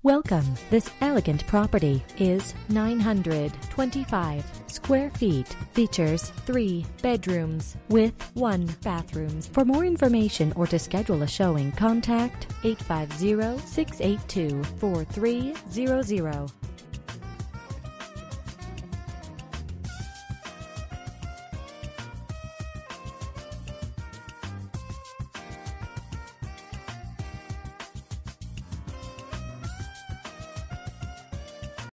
Welcome. This elegant property is 925 square feet. Features 3 bedrooms with 1 bathroom. For more information or to schedule a showing, contact 850-682-4300.